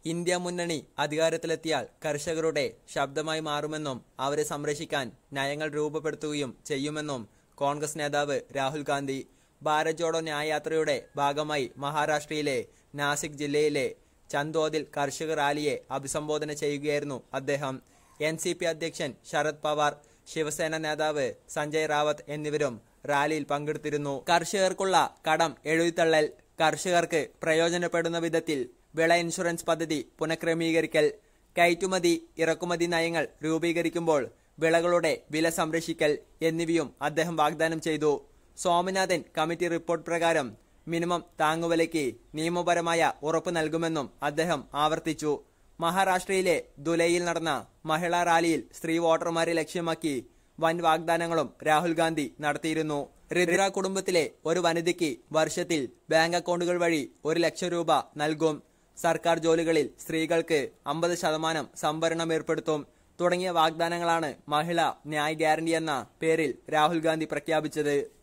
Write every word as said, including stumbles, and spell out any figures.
India മുന്നണി അധികാരത്തിലെത്തിയാൽ കർഷകരുടെ ശബ്ദമായി മാറുമെന്നും അവരെ സംരക്ഷിക്കാൻ നയങ്ങൾ രൂപപ്പെടുത്തുകയും ചെയ്യുമെന്നും കോൺഗ്രസ് നേതാവ് രാഹുൽ ഗാന്ധി ഭാരത് ജോഡോ ന്യായയാത്രയുടെ ഭാഗമായി മഹാരാഷ്ട്രയിലെ നാസിക് ജില്ലയിലെ ചന്ദോദിൽ കർഷക റാലിയെ അഭിസംബോധന ചെയ്യുകയായിരുന്നു അദ്ദേഹം. എൻ സി പി അധ്യക്ഷൻ ശരത് പവാർ, ശിവസേന നേതാവ് സഞ്ജയ് റാവത്ത് എന്നിവരും റാലിയിൽ പങ്കെടുത്തിരുന്നു. കർഷകർക്കുള്ള കടം എഴുതിത്തള്ളൽ, കർഷകർക്ക് പ്രയോജനപ്പെടുന്ന വിധത്തിൽ വിള ഇൻഷുറൻസ് പദ്ധതി പുനഃക്രമീകരിക്കൽ, കയറ്റുമതി ഇറക്കുമതി നയങ്ങൾ രൂപീകരിക്കുമ്പോൾ വിളകളുടെ വില സംരക്ഷിക്കൽ എന്നിവയും അദ്ദേഹം വാഗ്ദാനം ചെയ്തു. സ്വാമിനാഥൻ കമ്മിറ്റി റിപ്പോർട്ട് പ്രകാരം മിനിമം താങ്ങുവിലയ്ക്ക് നിയമപരമായ ഉറപ്പ് നൽകുമെന്നും അദ്ദേഹം ആവർത്തിച്ചു. മഹാരാഷ്ട്രയിലെ ദുലൈയിൽ നടന്ന മഹിളാ റാലിയിൽ സ്ത്രീ വോട്ടർമാരെ ലക്ഷ്യമാക്കി വൻ വാഗ്ദാനങ്ങളും രാഹുൽ ഗാന്ധി നടത്തിയിരുന്നു. രുദ്ര കുടുംബത്തിലെ ഒരു വനിതയ്ക്ക് വർഷത്തിൽ ബാങ്ക് അക്കൗണ്ടുകൾ വഴി ഒരു ലക്ഷം രൂപ നൽകും. സർക്കാർ ജോലികളിൽ സ്ത്രീകൾക്ക് അമ്പത് ശതമാനം സംവരണം ഏർപ്പെടുത്തും തുടങ്ങിയ വാഗ്ദാനങ്ങളാണ് മഹിളാ ന്യായ് ഗ്യാരണ്ടി എന്ന പേരിൽ രാഹുൽ ഗാന്ധി പ്രഖ്യാപിച്ചത്.